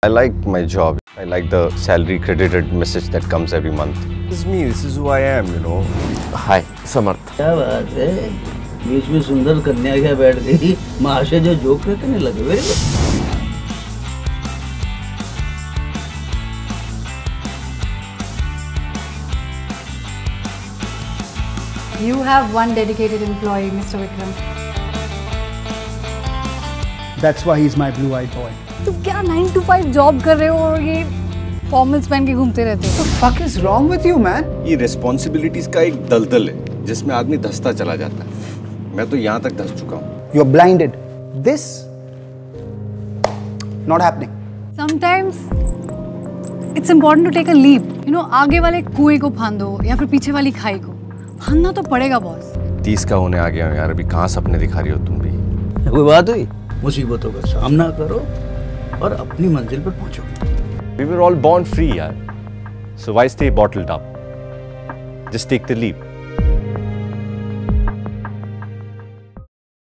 I like my job. I like the salary credited message that comes every month. This is me. This is who I am, you know. Hi, Samarth. क्या बात है? बीच में सुंदर कन्या क्या बैठ गई? महाशय जो जोक करने लगे very good. You have one dedicated employee, Mr. Vikram. That's why he's my blue-eyed boy. तो क्या 9 to 5 जॉब कर रहे हो और ये फॉर्मल्स पहन के घूमते रहते हो? What the fuck is wrong with you, man? ये रिस्पॉन्सिबिलिटीज का एक दलदल है जिसमें आदमी धंसता चला जाता है. मैं तो यहाँ तक धंस चुका हूँ. You're blinded. This not happening. Sometimes it's important to take a leap. You know, आगे वाले कुएं को फांदो या फिर पीछे वाली खाई को. फांदना तो पड़ेगा बॉस. 30 का होने आ गया हूँ यार. अभी कहाँ सपने दिखा रही हो तुम भी? कोई बात हुई? मुसीबतों का सामना करो और अपनी मंजिल पर पहुंचो. We were all born free, yaar. So why stay bottled up? Just take the leap.